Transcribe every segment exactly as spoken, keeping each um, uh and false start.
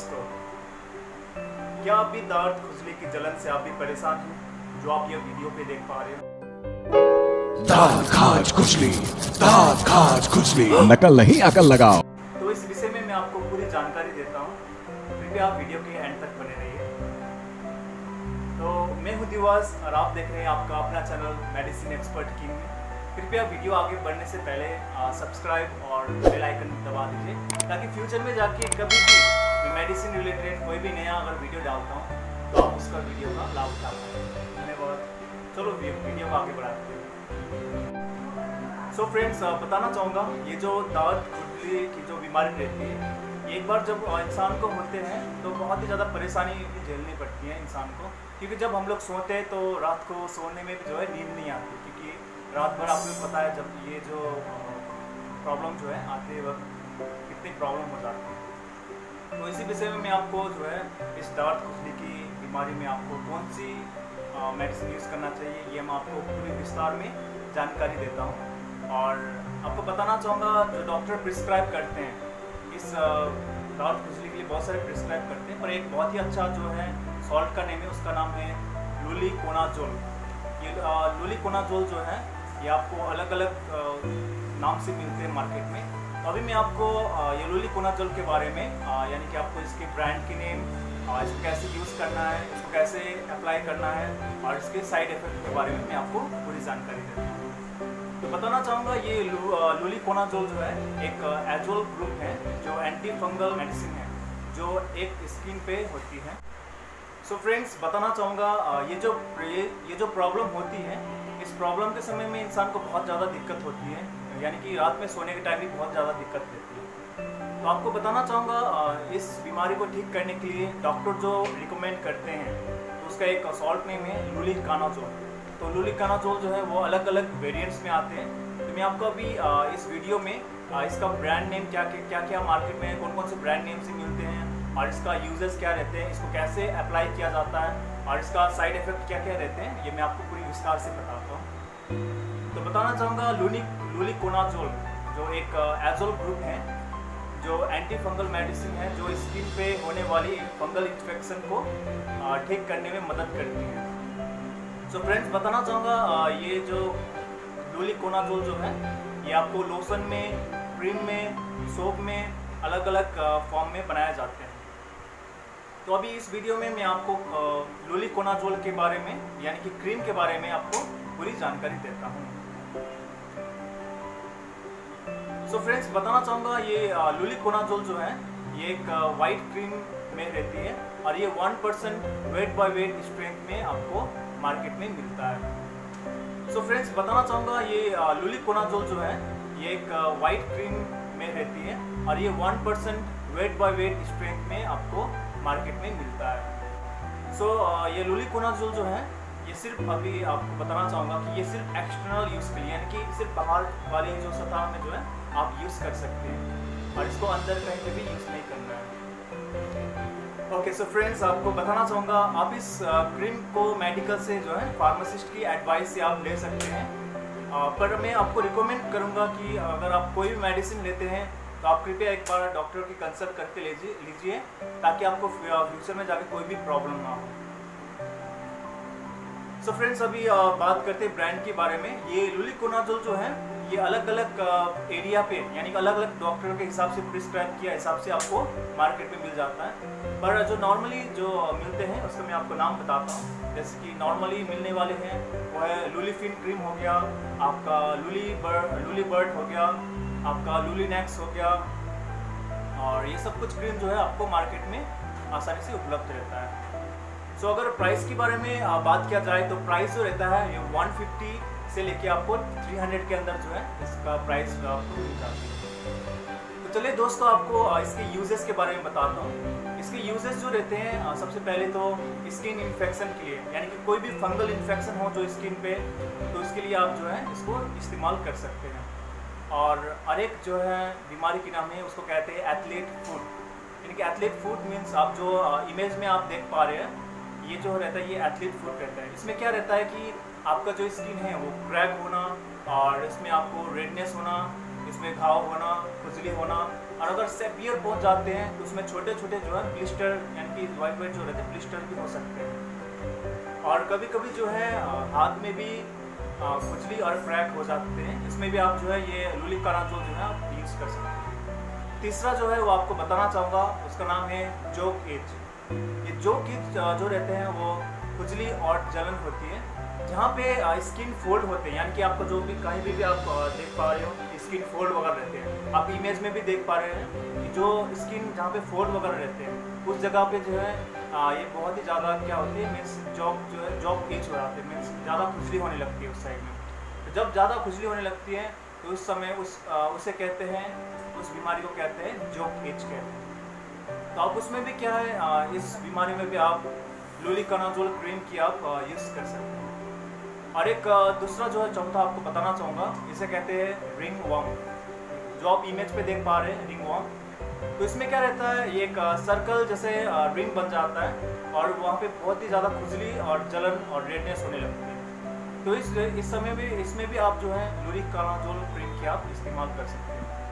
दोस्तों, क्या आप भी दर्द खुजली की जलन से आप भी परेशान हैं जो आप ये वीडियो पे देख पा रहे हो? दांत खाज खुजली, दांत खाज खुजली, नकल नहीं अकल लगाओ। तो इस विषय में मैं आपको पूरी जानकारी देता हूँ, कृपया आप वीडियो के एंड तक बने रहिए। तो मैं हूँ दिवास और आप देख रहे हैं आपका अपना चैनल मेडिसिन एक्सपर्ट किंग में। कृपया वीडियो आगे बढ़ने से पहले सब्सक्राइब और बेल आइकन दबा दीजिए ताकि फ्यूचर में जाके कभी भी मैं मेडिसिन रिलेटेड कोई भी नया अगर वीडियो डालता हूँ तो आप उसका वीडियो का लाभ उठा पाएँ। धन्यवाद। चलो वीडियो को आगे बढ़ाते हैं। सो फ्रेंड्स, बताना चाहूँगा ये जो दांत खुजली की जो बीमारी रहती है, एक बार जब इंसान को होते हैं तो बहुत ही ज़्यादा परेशानी झेलनी पड़ती है इंसान को, क्योंकि जब हम लोग सोते हैं तो रात को सोने में भी जो है नींद नहीं आती, क्योंकि रात भर आपको पता है जब ये जो प्रॉब्लम जो है आते वक्त कितनी प्रॉब्लम हो जाती है। तो इसी विषय में मैं आपको जो है इस दांत खुजली की बीमारी में आपको कौन सी मेडिसिन यूज़ करना चाहिए ये मैं आपको पूरी विस्तार में जानकारी देता हूँ। और आपको बताना चाहूँगा जो डॉक्टर प्रिस्क्राइब करते हैं इस दांत खुजली के लिए बहुत सारे प्रिस्क्राइब करते हैं, पर एक बहुत ही अच्छा जो है सॉल्ट का नेम है, उसका नाम है लुलिकोनाजोल। ये लुलिकोनाजोल जो है ये आपको अलग अलग नाम से मिलते हैं मार्केट में। तो अभी मैं आपको ये लुलिकोनाजोल के बारे में यानी कि आपको इसके ब्रांड की नेम, इसको कैसे यूज़ करना है, इसको कैसे अप्लाई करना है और इसके साइड इफ़ेक्ट के बारे में मैं आपको पूरी जानकारी देता हूँ। तो बताना चाहूँगा ये लुलिकोनाजोल जो है एक एजोल ग्रुप है जो एंटी फंगल मेडिसिन है जो एक स्किन पे होती है। सो so फ्रेंड्स, बताना चाहूँगा ये जो ये, ये जो प्रॉब्लम होती है, इस प्रॉब्लम के समय में इंसान को बहुत ज़्यादा दिक्कत होती है, यानी कि रात में सोने के टाइम भी बहुत ज़्यादा दिक्कत रहती है। तो आपको बताना चाहूँगा इस बीमारी को ठीक करने के लिए डॉक्टर जो रिकमेंड करते हैं तो उसका एक सॉल्ट नेम है लुलिकोनाजोल। तो लुलिकोनाजोल जो है वो अलग अलग वेरिएंट्स में आते हैं। तो मैं आपको अभी इस वीडियो में इसका ब्रांड नेम क्या क्या क्या मार्केट में कौन कौन से ब्रांड नेम से मिलते हैं और इसका यूजेस क्या रहते हैं, इसको कैसे अप्लाई किया जाता है और इसका साइड इफ़ेक्ट क्या क्या रहते हैं, ये मैं आपको पूरी विस्तार से बताता हूँ। तो बताना चाहूँगा लुनि लुलिकोनाजोल जो एक एजोल ग्रुप है जो एंटी फंगल मेडिसिन है जो स्किन पे होने वाली फंगल इन्फेक्शन को ठीक करने में मदद करती है। सो फ्रेंड्स, बताना चाहूँगा ये जो लुलिकोनाजोल जो है ये आपको लोशन में, क्रीम में, सोप में अलग अलग फॉर्म में बनाए जाते हैं। तो अभी इस वीडियो में मैं आपको लुलिकोनाजोल के बारे में यानी कि क्रीम के बारे में आपको पूरी जानकारी देता हूँ। सो फ्रेंड्स, बताना चाहूँगा ये लुलिकोनाजोल जो है ये एक वाइट क्रीम में रहती है और ये one percent weight by weight strength में आपको मार्केट में मिलता है। सो फ्रेंड्स, बताना चाहूँगा ये लुलिकोनाजोल जो है ये एक वाइट क्रीम में रहती है और ये one percent weight by weight strength में आपको मार्केट में मिलता है। सो so, ये लुलिकोनाजोल जो है ये सिर्फ अभी आपको बताना चाहूँगा कि ये सिर्फ एक्सटर्नल यूज़ के लिए यानी कि सिर्फ बाहर वाली जो सतह में जो है आप यूज़ कर सकते हैं और इसको अंदर कहीं पे भी यूज़ नहीं करना है। ओके, सो फ्रेंड्स, आपको बताना चाहूँगा आप इस क्रीम को मेडिकल से जो है फार्मासिस्ट की एडवाइस से आप ले सकते हैं, पर मैं आपको रिकमेंड करूँगा कि अगर आप कोई भी मेडिसिन लेते हैं तो आप कृपया एक बार डॉक्टर की कंसल्ट करके लीजिए लीजिए ताकि आपको फ्यूचर में जाके कोई भी प्रॉब्लम ना हो। सो so फ्रेंड्स, अभी बात करते हैं ब्रांड के बारे में। ये लुलिकोनाजोल जो है ये अलग अलग एरिया पे यानी कि अलग अलग डॉक्टर के हिसाब से प्रिस्क्राइब किया हिसाब से आपको मार्केट में मिल जाता है, पर जो नॉर्मली जो मिलते हैं उसका मैं आपको नाम बताता हूँ। जैसे कि नॉर्मली मिलने वाले हैं वो है लुलिफिन क्रीम हो गया, आपका लुली बर्ड लुली बर्ड हो गया, आपका लुलिनेक्स हो गया, और ये सब कुछ क्रीम जो है आपको मार्केट में आसानी से उपलब्ध रहता है। सो so, अगर प्राइस के बारे में बात किया जाए तो प्राइस जो रहता है ये वन फिफ्टी से लेके आपको थ्री हंड्रेड के अंदर जो है इसका प्राइस आपको मिल जाती है। तो चलिए दोस्तों, आपको इसके यूजेस के बारे में बताता हूँ। इसके यूजेस जो रहते हैं सबसे पहले तो स्किन इन्फेक्शन के लिए यानी कि कोई भी फंगल इन्फेक्शन हो जो स्किन पे, तो इसके लिए आप जो है इसको इस्तेमाल कर सकते हैं। और हर एक जो है बीमारी की नाम है उसको कहते हैं एथलीट फुट, यानी कि एथलीट फुट मीन्स आप जो इमेज में आप देख पा रहे हैं ये जो रहता है ये एथलीट फुट रहता है। इसमें क्या रहता है कि आपका जो स्किन है वो क्रैक होना और इसमें आपको रेडनेस होना इसमें घाव होना, खुजली होना, और अगर सेवियर पहुंच जाते हैं तो उसमें छोटे छोटे जो है ब्लिस्टर यानी कि वाइट वाइट जो रहते हैं ब्लिस्टर भी हो सकते हैं। और कभी कभी जो है हाथ में भी खुजली और क्रैक हो जाते हैं। इसमें भी आप जो है ये लुलिकानाजोल जो है आप यूज़ कर सकते हैं। तीसरा जो है वो आपको बताना चाहूँगा, उसका नाम है जोक एज। ये जोक एज जो रहते हैं वो खुजली और जलन होती है, जहाँ पे स्किन फोल्ड होते हैं, यानी कि आपको जो भी कहीं भी, भी आप देख पा रहे हो स्किन फोल्ड वगैरह रहते हैं। आप इमेज में भी देख पा रहे हैं कि जो स्किन जहाँ पे फोल्ड वगैरह रहते हैं उस जगह पे जो है आ, ये बहुत ही ज़्यादा क्या होती है, मीन्स जॉब जो है जॉब एज हो जाते हैं, मीन्स ज़्यादा खुजली होने लगती है उस साइड में। तो जब ज़्यादा खुजली होने लगती है तो उस समय उस आ, उसे कहते हैं, उस बीमारी को कहते हैं जोक एज कहते हैं। तो आप उसमें भी क्या है, आ, इस बीमारी में भी आप लुलिकानाजोल क्रीम की आप यूज़ कर सकते हैं। और एक दूसरा जो है चौथा आपको बताना चाहूँगा, इसे कहते हैं रिंग वर्म, जो आप इमेज पे देख पा रहे हैं रिंग वर्म। तो इसमें क्या रहता है, ये एक सर्कल जैसे रिंग बन जाता है और वहाँ पे बहुत ही ज़्यादा खुजली और जलन और रेडनेस होने लगती है। तो इस इस समय भी इसमें भी आप जो है लुलिकानाजोल क्रीम की आप इस्तेमाल कर सकते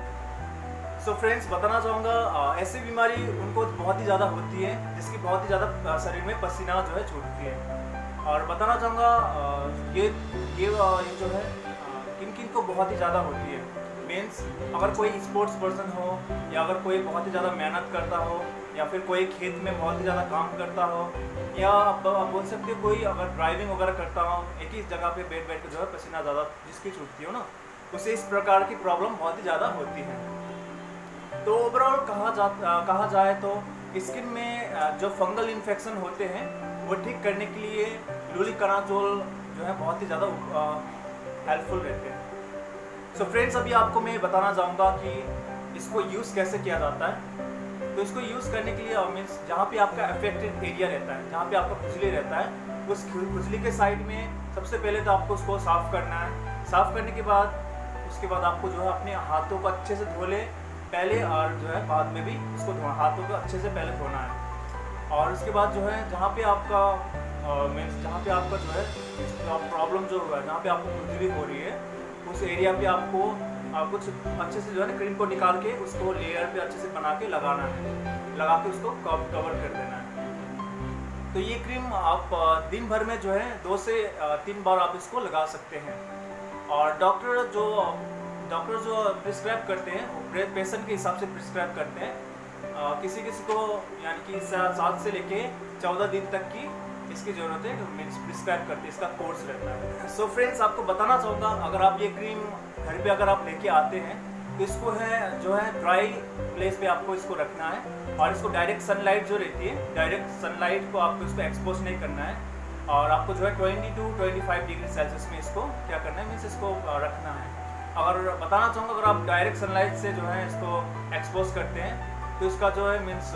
हैं। सो फ्रेंड्स, बताना चाहूँगा ऐसी बीमारी उनको बहुत ही ज़्यादा होती है जिसकी बहुत ही ज़्यादा शरीर में पसीना जो है छूटती है। और बताना चाहूँगा ये ये जो है किन किन को बहुत ही ज़्यादा होती है, मीन्स अगर कोई स्पोर्ट्स पर्सन हो, या अगर कोई बहुत ही ज़्यादा मेहनत करता हो, या फिर कोई खेत में बहुत ही ज़्यादा काम करता हो, या आप, आप बोल सकते हो कोई अगर ड्राइविंग वगैरह करता हो, एक ही जगह पे बैठ बैठ के जो है पसीना ज़्यादा जिसकी छूटती हो ना, उसे इस प्रकार की प्रॉब्लम बहुत ही ज़्यादा होती है। तो ओवरऑल कहा जा कहा जाए तो स्किन में जो फंगल इन्फेक्शन होते हैं वो ठीक करने के लिए लुलिकानाजोल जो है बहुत ही ज़्यादा हेल्पफुल रहते हैं। सो so फ्रेंड्स, अभी आपको मैं बताना चाहूँगा कि इसको यूज़ कैसे किया जाता है। तो इसको यूज़ करने के लिए मीन्स जहाँ पे आपका अफेक्टेड एरिया रहता है, जहाँ पे आपका खुजली रहता है, उस खुजली के साइड में सबसे पहले तो आपको उसको साफ़ करना है। साफ़ करने के बाद उसके बाद आपको जो है अपने हाथों को अच्छे से धो ले पहले, और जो है बाद में भी उसको धोना, हाथों को अच्छे से पहले धोना है। और उसके बाद जो है जहाँ पे आपका मीन्स जहाँ पे आपका जो है प्रॉब्लम जो हुआ है, जहाँ पे आपको खुजली हो रही है, उस एरिया पे आपको आ, कुछ अच्छे से जो है ना क्रीम को निकाल के उसको लेयर पे अच्छे से बना के लगाना है, लगा के उसको कवर कर देना है। तो ये क्रीम आप दिन भर में जो है दो से तीन बार आप इसको लगा सकते हैं। और डॉक्टर जो डॉक्टर जो प्रिस्क्राइब करते हैं वो पेशेंट के हिसाब से प्रिस्क्राइब करते हैं। आ, किसी किसी को यानी कि सात से लेके चौदह दिन तक की इसकी ज़रूरत है, मीन्स प्रिस्क्राइब करते हैं, इसका कोर्स रहता है। सो फ्रेंड्स, आपको बताना चाहूँगा, अगर आप ये क्रीम घर पे अगर आप लेके आते हैं तो इसको है जो है ड्राई प्लेस पे आपको इसको रखना है, और इसको डायरेक्ट सनलाइट जो रहती है, डायरेक्ट सनलाइट को आपको इसको एक्सपोज नहीं करना है, और आपको जो है twenty two twenty five degree Celsius में इसको क्या करना है, मीन्स इसको रखना है। अगर बताना चाहूँगा, अगर आप डायरेक्ट सनलाइट से जो है इसको एक्सपोज करते हैं तो इसका जो है मीन्स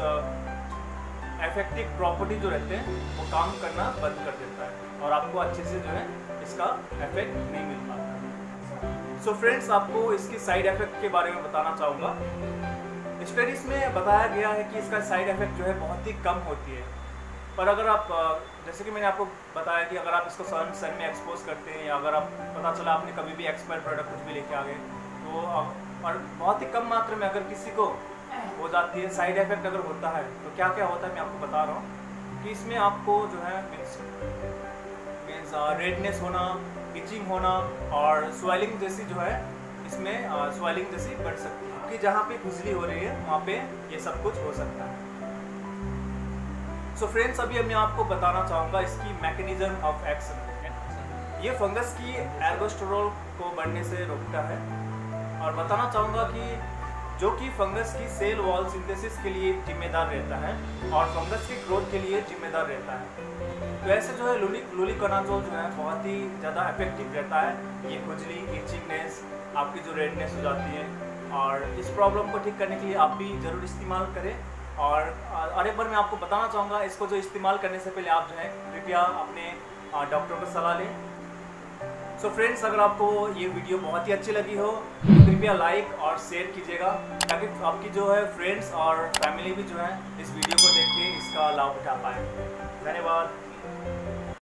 इफेक्टिव प्रॉपर्टी जो रहते हैं वो काम करना बंद कर देता है, और आपको अच्छे से जो है इसका इफेक्ट नहीं मिल पाता। सो फ्रेंड्स, आपको इसकी साइड इफेक्ट के बारे में बताना चाहूँगा। स्टडीज़ में बताया गया है कि इसका साइड इफेक्ट जो है बहुत ही कम होती है, पर अगर आप जैसे कि मैंने आपको बताया कि अगर आप इसको सन सन में एक्सपोज करते हैं, या अगर आप पता चला आपने कभी भी एक्सपायर प्रोडक्ट कुछ भी लेके आ गए तो, और बहुत ही कम मात्रा में अगर किसी को हो जाती है, साइड इफेक्ट अगर होता है तो क्या क्या होता है मैं आपको बता रहा हूँ कि इसमें आपको जो है मीन्स मीन्स रेडनेस होना, इचिंग होना, और स्वेलिंग जैसी जो है इसमें स्वेलिंग जैसी बढ़ सकती है, कि जहाँ पे खुजली हो रही है वहाँ पे ये सब कुछ हो सकता है। सो so फ्रेंड्स, अभी मैं आपको बताना चाहूँगा इसकी मैकेनिज्म ऑफ एक्शन। ये फंगस की एल्गोस्टेरोल को बढ़ने से रोकता है, और बताना चाहूँगा कि जो कि फंगस की सेल वॉल सिंथेसिस के लिए जिम्मेदार रहता है और फंगस के ग्रोथ के लिए जिम्मेदार रहता है। तो ऐसे जो है लुली लुलिकानाजोल जो है बहुत ही ज़्यादा इफेक्टिव रहता है। ये खुजली, इचिंगनेस, आपकी जो रेडनेस हो जाती है, और इस प्रॉब्लम को ठीक करने के लिए आप भी ज़रूर इस्तेमाल करें। और और एक बार मैं आपको बताना चाहूँगा, इसको जो इस्तेमाल करने से पहले आप जो है कृपया अपने डॉक्टर को सलाह लें। सो so फ्रेंड्स, अगर आपको ये वीडियो बहुत ही अच्छी लगी हो तो कृपया लाइक और शेयर कीजिएगा, ताकि आपकी जो है फ्रेंड्स और फैमिली भी जो है इस वीडियो को देख के इसका लाभ उठा पाए। धन्यवाद।